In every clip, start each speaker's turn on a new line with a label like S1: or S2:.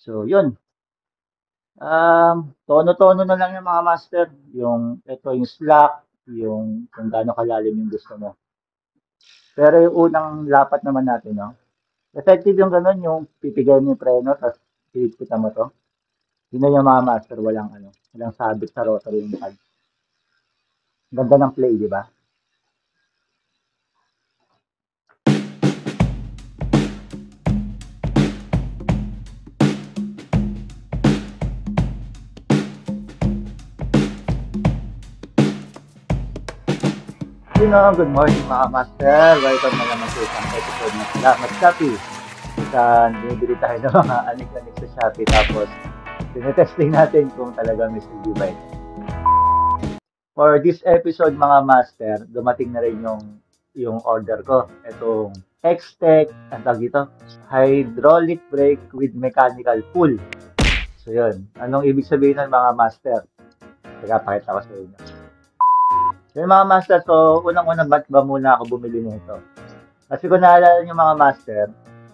S1: So, yun. Tono-tono na lang yung mga master. Ito yung slack, yung kung gaano kalalim yung gusto mo. Pero yung unang lapat naman natin, no? Effective yung ganun, yung pipigay mo yung preno, tapos pilipitan mo to. Yun na yung mga master, walang sabit sa rotary yung pad. Ganda ng play, di ba? Good morning mga master. Welcome na naman sa isang episode ng Salamat Shopee. Saan binibili tayo ng mga anik-anik sa Shopee tapos tinetesting natin kung talaga may silbi ba ito. For this episode mga master, dumating na rin yung order ko. Itong X-Tech, ang tawag dito, hydraulic brake with mechanical pull. So yun, anong ibig sabihin ng mga master? Teka, pakita ko sa inyo. Yung mga master, so unang-unang ba't ba muna ako bumili nito? Kasi kung naalala nyo mga master,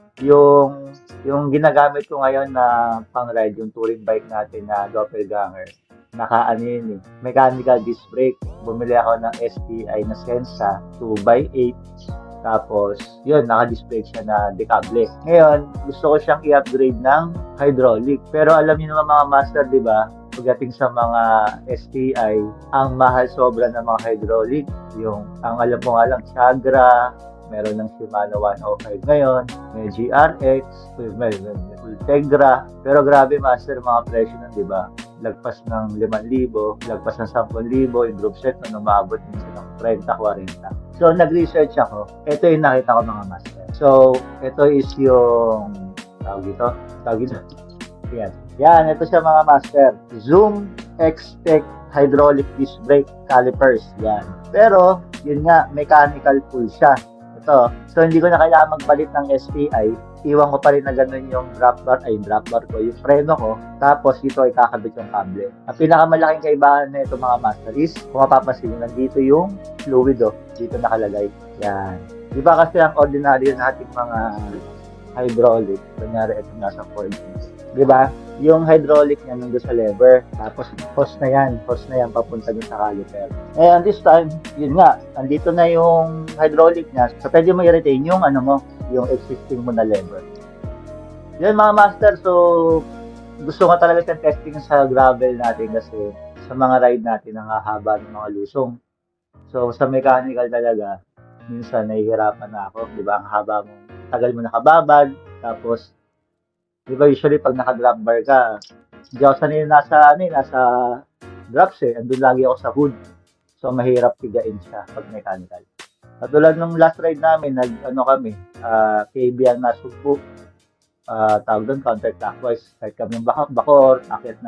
S1: yung ginagamit ko ngayon na pang-ride, yung touring bike natin na Doppelganger, naka-ano yun eh, mechanical disc brake. Bumili ako ng STI na Sensa 2x8. Tapos, yun, naka-disc brake siya na decable. Ngayon, gusto ko siyang i-upgrade ng hydraulic. Pero alam niyo naman mga master, di ba? Pagdating sa mga STI, ang mahal sobra ng mga hydraulic. Ang alam ko nga lang, Chagra, meron ng Shimano 105 ngayon, may GRX, may Ultegra. Pero grabe master, mga presyo nun, di ba? Lagpas ng 5,000, lagpas ng 10,000, yung group set na umabot minsan ng 30-40. So, nag-research ako. Ito yung nakita ko mga master. So, ito is yung tawag dito. Yan, ito siya mga master. Zoom X-Tech hydraulic disc brake calipers. Yan. Pero, yun nga, mechanical pull siya. Ito. So, hindi ko na kailangan magpalit ng SPI. Iwan ko pa rin na ganun yung drop bar ko, yung preno ko. Tapos, dito ay kakabit yung kable. Ang pinakamalaking kaibahan na ito mga master is, kung mapapansin nyo, nandito yung fluid, dito nakalagay. Yan. Di ba kasi ang ordinary nating mga hydraulic, kunyari ito nasa 4 inches. Di ba? Yung hydraulic niya nandun sa lever. Tapos, hose na yan papunta dun sa caliper. Ngayon, this time, yun nga, andito na yung hydraulic niya. So, pwede mo i-retain yung yung existing mo na lever. Yun mga master, so, gusto ko talaga siyang testing sa gravel natin kasi sa mga ride natin, ang hahaba ng mga lusong. So, sa mechanical talaga, minsan nahihirapan na ako. Di ba? Ang haba mo, tagal mo nakababad, tapos di ba usually pag naka-drop bar ka, hindi ako sanay nasa drops eh. Andun lagi ako sa hood. So, mahirap tigain siya pag mechanical. Katulad nung last ride namin, kami, KB ang nasugbo. Tawag doon, counterclockwise. Kahit kami yung bakor, akit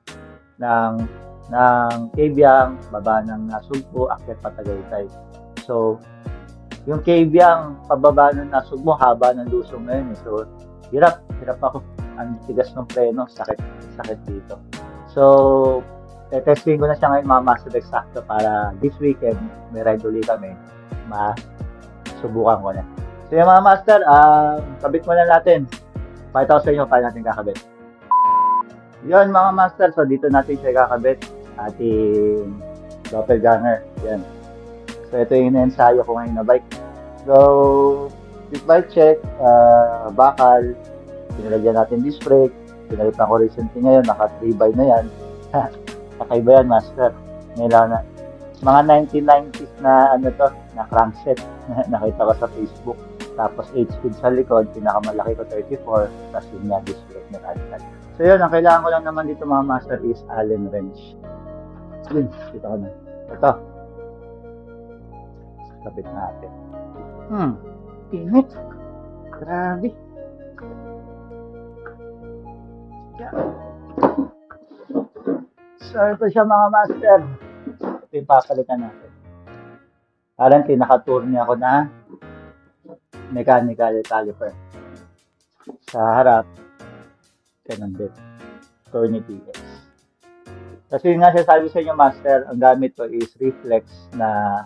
S1: ng KB baba ng nasugbo, akit patagaytay. So, yung KB pababa ng nasugbo, haba ng lusong na yun. So, hirap ako. Ang tigas ng preno, sakit dito. So, testing ko na siya ngayon mga master exacto para this weekend, may ride ulit kami, masubukan ko na. So yung mga master, kabit muna natin. Pakita ko sa inyo paano natin kakabit. Yun mga master, so dito natin siya kakabit. Ating Doppelganger. Yan. So ito yung ensayo ko ngayon na bike. So, quick bike check, bakal, pinalagyan natin disc brake, pinalitan ko recently ngayon, naka 3x na yan. Kakaiba yan, master. Ngayon na. Mga 1990s na na crankset. Nakita ko sa Facebook. Tapos 8-speed sa likod, pinakamalaki ko 34, tapos yun nga disc brake mechanical. So yun, ang kailangan ko lang naman dito mga master is Allen wrench. Yun, kita ko na. Ito. Kapit natin. Init. Grabe. So, ito siya mga master. Ito yung papalitan natin. Parang pinaka-tour niya ako na mechanical caliper. Sa harap, ganun din. Tourney TS. Kasi nga sabi sa inyo master, ang gamit ko is reflex na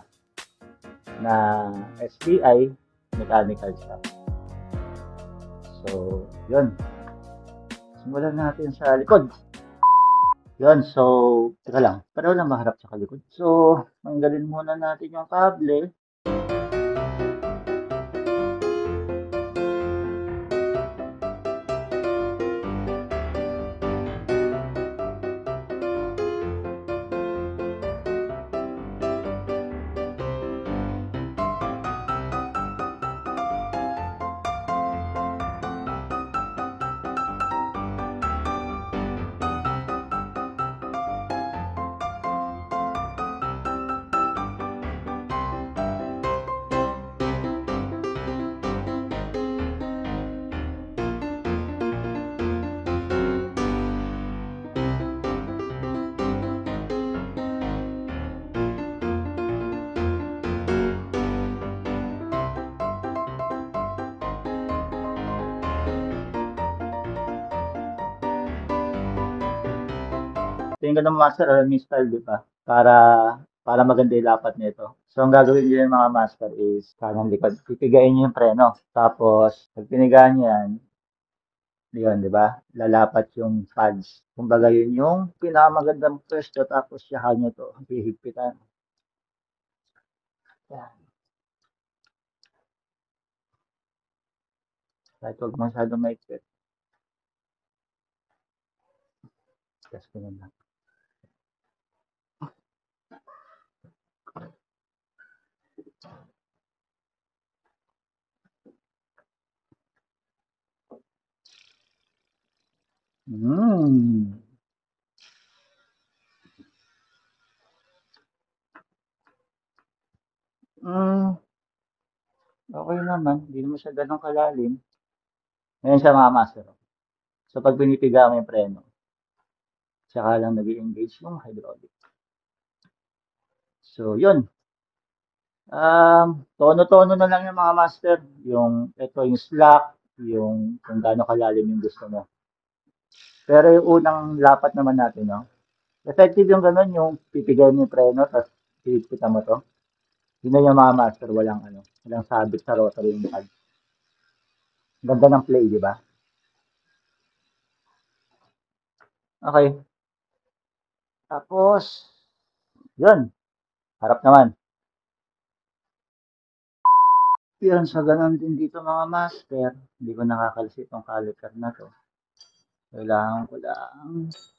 S1: STI mechanical siya. So, yun. Simulan natin sa likod. Yun, so, teka lang. Pareho lang maharap sa likod. So, tanggalin muna natin yung kable. Tingin ko ng master, alam yung style, di ba? Para maganda yung lapat nito. So, ang gagawin niyo yung mga master is kanang likod. Pipigain niyo yung preno. Tapos, pag pinigaan niyo yan, yun, di ba? Lalapat yung pads. Kumbaga, yun yung pinakamagandang pwesto. Tapos, siyahan niyo to. Hihigpitan. Yan. Kahit huwag masyadong maikpit. Just ganun lang. Mm. Mm, okay naman. Hindi naman siya ganun kalalim. Ngayon siya mga master. So, pag pinipiga mo yung preno, tsaka lang nag engage yung hydraulic. So, yun. Tono-tono na lang yung mga master. Ito yung slack, yung kung gaano kalalim yung gusto mo. Pero yung unang lapat naman natin, no? Effective yung ganun, yung pipigay mo yung preno, tapos pipita mo to. Yun na yung mga master, walang sabit sa rotary yung pad. Ganda ng play, di ba? Okay. Tapos, yun. Harap naman. Yun, sa ganun din dito mga master. Hindi ko nakakalsi itong caliper na to. Kailangan ko lang.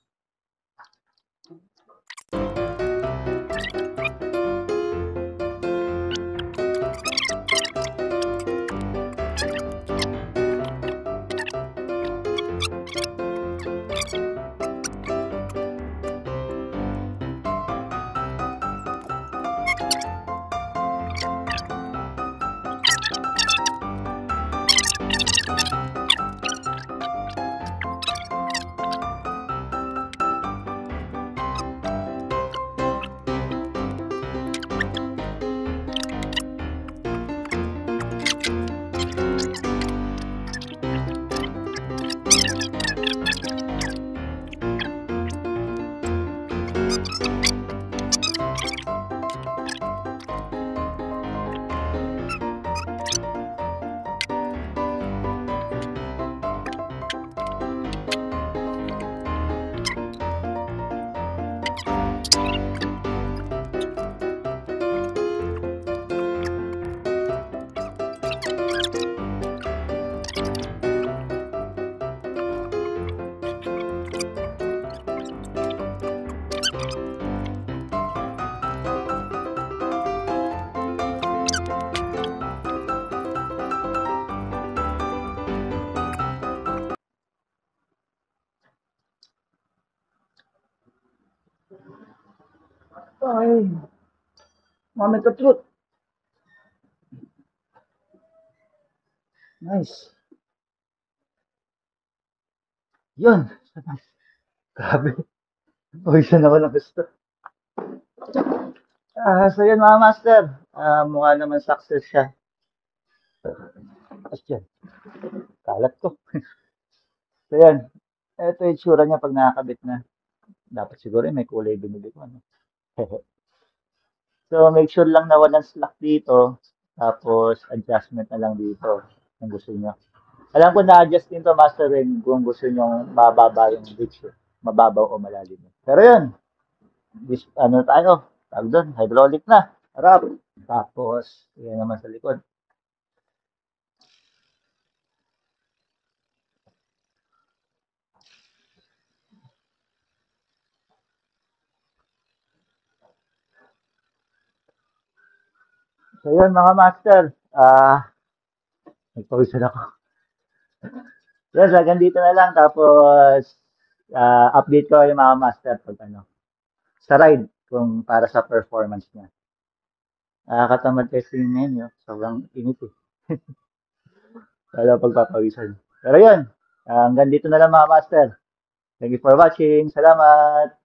S1: Ay, moment of truth. Nice. Yun. Grabe. Uy, siya naman ang gusto. So yun mga master. Mukha naman success siya. Tapos yan. Kalat ko. So yan. Ito yung tsura niya pag nakakabit na. Dapat siguro may kulay binili ko. Ano? So make sure lang na walang slack dito. Tapos adjustment na lang dito. Kung gusto niyo. Alam ko na-adjust din to master rin kung gusto nyo mababa yung reach. Mababaw o malalim. Pero yun, ano tayo? Tawag doon, hydraulic na. Harap. Tapos, yan naman sa likod. So yun mga master, nagpawisan ako. Yes, hanggang dito na lang. Tapos, update ko yung mga master pag ano, sa ride kung para sa performance niya. Nakakatamad testing na yun, yun. Sobrang init eh. Wala pagpapawisan. Pero yun, hanggang dito na lang mga master. Thank you for watching. Salamat!